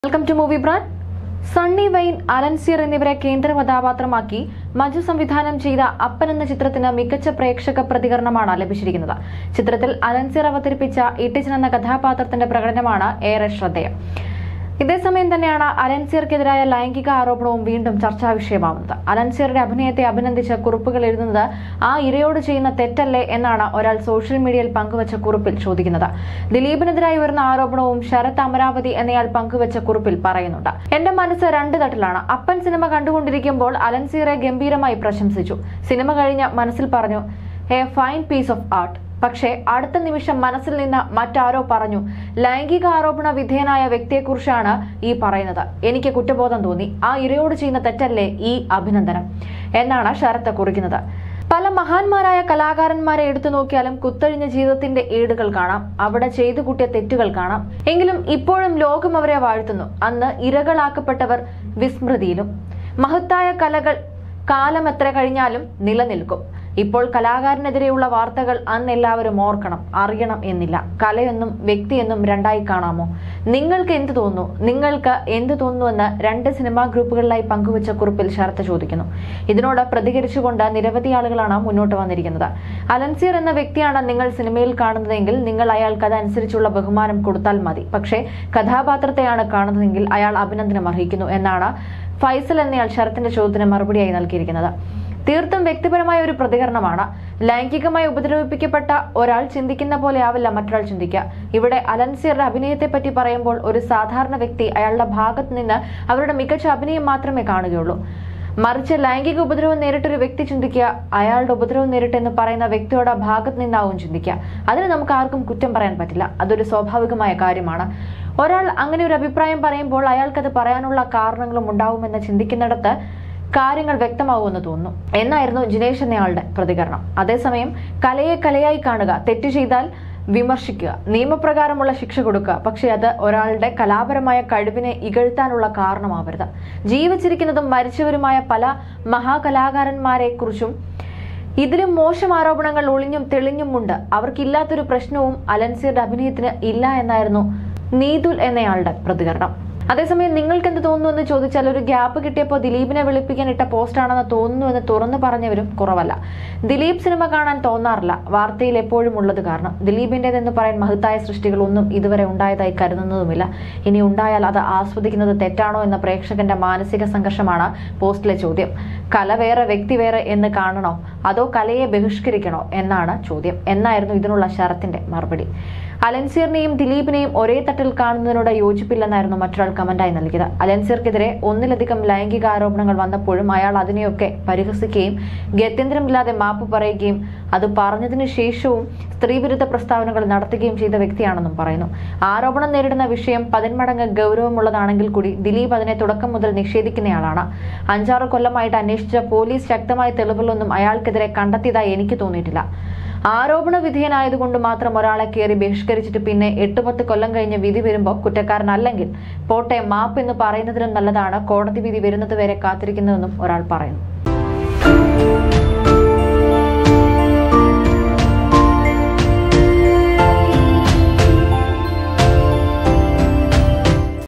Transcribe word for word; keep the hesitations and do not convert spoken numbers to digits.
Welcome to movie brand. Sunny Wayne, Alencier എന്നിവരെ കേന്ദ്ര കഥാപാത്രമാക്കി മജു സംവിധാനം ചെയ്ത അപ്പൻ എന്ന ചിത്രത്തിന് മികച്ച പ്രേക്ഷക പ്രതികരണമാണ് ലഭിച്ചിരിക്കുന്നത്. ചിത്രത്തിൽ അലൻസിയർ അവതരിപ്പിച്ച ഇട്ടിച്ചൻ എന്ന കഥാപാത്രത്തിന്റെ പ്രകടനമാണ് ഏറെ ശ്രദ്ധേയം. ഇതേസമയം തന്നെയാണ് അലൻസിയർക്കെതിരായ ലൈംഗിക ആരോപണവും വീണ്ടും ചർച്ചാ വിഷയമാവുന്നത്. അലൻസിയറുടെ അഭിനയത്തെ അഭിനന്ദിച്ച് കുറിപ്പുകൾ എഴുതുന്നത് ആ ഇരയോട് ചെയ്യുന്ന തെറ്റല്ലേ എന്നാണ് ഒരാൾ സോഷ്യൽ മീഡിയയിൽ പങ്കുവച്ച കുറിപ്പിൽ ചോദിക്കുന്നത്. ദിലീപിനെതിരായി വരുന്ന ആരോപണവും ശരത് അമരാവതി എന്നയാൾ പങ്കുവച്ച കുറിപ്പിൽ പറയുന്നുണ്ട്. എന്റെ മനസ്സ് രണ്ട് തട്ടിലാണ്. അപ്പൻ സിനിമ കണ്ടുകൊണ്ടിരിക്കുമ്പോൾ അലൻസിയറെ ഗംഭീരമായി പ്രശംസിച്ചു. സിനിമ കഴിഞ്ഞ് മനസ്സിൽ പറഞ്ഞു, a fine piece of art. പക്ഷേ അടുത്ത നിമിഷം മനസ്സിൽ നിന്ന് മറ്റാരോ പറഞ്ഞു, ലൈംഗിക ആരോപണ വിധേയനായ വ്യക്തിയെക്കുറിച്ചാണ് ഈ പറയുന്നത്. എനിക്ക് കുറ്റബോധം തോന്നി. ആ ഇരയോട് ചെയ്യുന്ന തെറ്റല്ലേ ഈ അഭിനന്ദനം എന്നാണ് ശരത്ത് കുറിക്കുന്നത്. പല മഹാന്മാരായ കലാകാരന്മാരെ എടുത്തു നോക്കിയാലും കുത്തഴിഞ്ഞ ജീവിതത്തിന്റെ ഏടുകൾ കാണാം. അവിടെ ചെയ്തു കൂട്ടിയ തെറ്റുകൾ കാണാം. എങ്കിലും ഇപ്പോഴും ലോകം അവരെ വാഴ്ത്തുന്നു. അന്ന് ഇരകളാക്കപ്പെട്ടവർ വിസ്മൃതിയിലും. മഹത്തായ കലകൾ കാലം എത്ര കഴിഞ്ഞാലും നിലനിൽക്കും. ഇപ്പോൾ കലാകാരനെതിരെയുള്ള വാർത്തകൾ അന്ന് എല്ലാവരും ഓർക്കണം, അറിയണം എന്നില്ല. കലയെന്നും വ്യക്തിയെന്നും രണ്ടായി കാണാമോ? നിങ്ങൾക്ക് എന്ത് തോന്നുന്നു നിങ്ങൾക്ക് എന്ത് തോന്നുന്നുവെന്ന് രണ്ട് സിനിമാ ഗ്രൂപ്പുകളിലായി പങ്കുവച്ച കുറിപ്പിൽ ശരത്ത് ചോദിക്കുന്നു. ഇതിനോട് പ്രതികരിച്ചുകൊണ്ട് നിരവധി ആളുകളാണ് മുന്നോട്ട് വന്നിരിക്കുന്നത്. അലൻസിയർ എന്ന വ്യക്തിയാണ് നിങ്ങൾ സിനിമയിൽ കാണുന്നതെങ്കിൽ നിങ്ങൾ അയാൾക്ക് അതനുസരിച്ചുള്ള ബഹുമാനം കൊടുത്താൽ മതി. പക്ഷേ കഥാപാത്രത്തെയാണ് കാണുന്നതെങ്കിൽ അയാൾ അഭിനന്ദനം അർഹിക്കുന്നു എന്നാണ് ഫൈസൽ എന്നയാൾ ശരത്തിന്റെ ചോദ്യത്തിന് മറുപടിയായി നൽകിയിരിക്കുന്നത്. തീർത്തും വ്യക്തിപരമായ ഒരു പ്രതികരണമാണ്. ലൈംഗികമായി ഉപദ്രവിപ്പിക്കപ്പെട്ട ഒരാൾ ചിന്തിക്കുന്ന പോലെ ആവില്ല മറ്റൊരാൾ ചിന്തിക്കുക. ഇവിടെ അലൻസിയറുടെ അഭിനയത്തെ പറ്റി പറയുമ്പോൾ ഒരു സാധാരണ വ്യക്തി അയാളുടെ ഭാഗത്ത് നിന്ന് അവരുടെ മികച്ച അഭിനയം മാത്രമേ കാണുകയുള്ളൂ. മറിച്ച് ലൈംഗിക ഉപദ്രവം നേരിട്ടൊരു വ്യക്തി ചിന്തിക്കുക, അയാളുടെ ഉപദ്രവം നേരിട്ടെന്ന് പറയുന്ന വ്യക്തിയുടെ ഭാഗത്ത് നിന്നാവും ചിന്തിക്കുക. അതിന് നമുക്ക് ആർക്കും കുറ്റം പറയാൻ പറ്റില്ല. അതൊരു സ്വാഭാവികമായ കാര്യമാണ്. ഒരാൾ അങ്ങനെ ഒരു അഭിപ്രായം പറയുമ്പോൾ അയാൾക്കത് പറയാനുള്ള കാരണങ്ങളും ഉണ്ടാവുമെന്ന് ചിന്തിക്കുന്നിടത്ത് കാര്യങ്ങൾ വ്യക്തമാവുമെന്ന് തോന്നുന്നു എന്നായിരുന്നു ജിനേഷ് എന്നയാളുടെ പ്രതികരണം. അതേസമയം കലയെ കലയായി കാണുക, തെറ്റ് ചെയ്താൽ വിമർശിക്കുക, നിയമപ്രകാരമുള്ള ശിക്ഷ കൊടുക്കുക. പക്ഷെ അത് ഒരാളുടെ കലാപരമായ കഴിവിനെ ഇകഴ്ത്താനുള്ള കാരണമാവരുത്. ജീവിച്ചിരിക്കുന്നതും മരിച്ചവരുമായ പല മഹാകലാകാരന്മാരെ കുറിച്ചും ഇതിലും മോശം ആരോപണങ്ങൾ ഒളിഞ്ഞും തെളിഞ്ഞുമുണ്ട്. അവർക്കില്ലാത്തൊരു പ്രശ്നവും അലൻസിയറുടെ അഭിനയത്തിന് ഇല്ല എന്നായിരുന്നു നീതുൽ എന്നയാളുടെ പ്രതികരണം. അതേസമയം നിങ്ങൾക്ക് എന്ത് തോന്നുന്നു എന്ന് ചോദിച്ചാൽ, ഒരു ഗ്യാപ്പ് കിട്ടിയപ്പോൾ ദിലീപിനെ വിളിപ്പിക്കാൻ ഇട്ട പോസ്റ്റാണെന്ന് തോന്നുന്നു എന്ന് തുറന്നു പറഞ്ഞവരും കുറവല്ല. ദിലീപ് സിനിമ കാണാൻ തോന്നാറില്ല, വാർത്തയിൽ എപ്പോഴും ഉള്ളത് കാരണം. ദിലീപിന്റേതെന്ന് പറയാൻ മഹത്തായ സൃഷ്ടികളൊന്നും ഇതുവരെ ഉണ്ടായതായി കരുതുന്നതുമില്ല. ഇനി ഉണ്ടായാൽ അത് ആസ്വദിക്കുന്നത് തെറ്റാണോ എന്ന പ്രേക്ഷകന്റെ മാനസിക സംഘർഷമാണ് പോസ്റ്റിലെ ചോദ്യം. കല വേറെ വ്യക്തി വേറെ എന്ന് കാണണോ അതോ കലയെ ബഹിഷ്കരിക്കണോ എന്നാണ് ചോദ്യം എന്നായിരുന്നു ഇതിനുള്ള ശരത്തിന്റെ മറുപടി. അലൻസിയറിനെയും ദിലീപിനെയും ഒരേ തട്ടിൽ കാണുന്നതിനോട് യോജിപ്പില്ലെന്നായിരുന്നു മറ്റൊരാൾ കമന്റായി നൽകിയത്. അലൻസിയർക്കെതിരെ ഒന്നിലധികം ലൈംഗിക ആരോപണങ്ങൾ വന്നപ്പോഴും അയാൾ അതിനെയൊക്കെ പരിഹസിക്കുകയും ഗത്യന്തരമില്ലാതെ മാപ്പ് പറയുകയും അത് പറഞ്ഞതിനു ശേഷവും സ്ത്രീവിരുദ്ധ പ്രസ്താവനകൾ നടത്തുകയും ചെയ്ത വ്യക്തിയാണെന്നും പറയുന്നു. ആരോപണം നേരിടുന്ന വിഷയം പതിന്മടങ്ങ് ഗൗരവമുള്ളതാണെങ്കിൽ കൂടി ദിലീപ് അതിനെ തുടക്കം മുതൽ നിഷേധിക്കുന്നയാളാണ്. അഞ്ചാറ് കൊല്ലമായിട്ട് അന്വേഷിച്ച പോലീസ് ശക്തമായ തെളിവുകളൊന്നും അയാൾക്കെതിരെ കണ്ടെത്തിയതായി എനിക്ക് തോന്നിയിട്ടില്ല. ആരോപണ വിധേയനായതുകൊണ്ട് മാത്രം ഒരാളെ കയറി ബഹിഷ്കരിച്ചിട്ട് പിന്നെ എട്ട് പത്ത് കൊല്ലം കഴിഞ്ഞ് വിധി വരുമ്പോൾ കുറ്റക്കാരനല്ലെങ്കിൽ പോട്ടെ, മാപ്പ് എന്ന് പറയുന്നതിലും നല്ലതാണ് കോടതി വിധി വരുന്നത് വരെ കാത്തിരിക്കുന്നതെന്നും ഒരാൾ പറയുന്നു.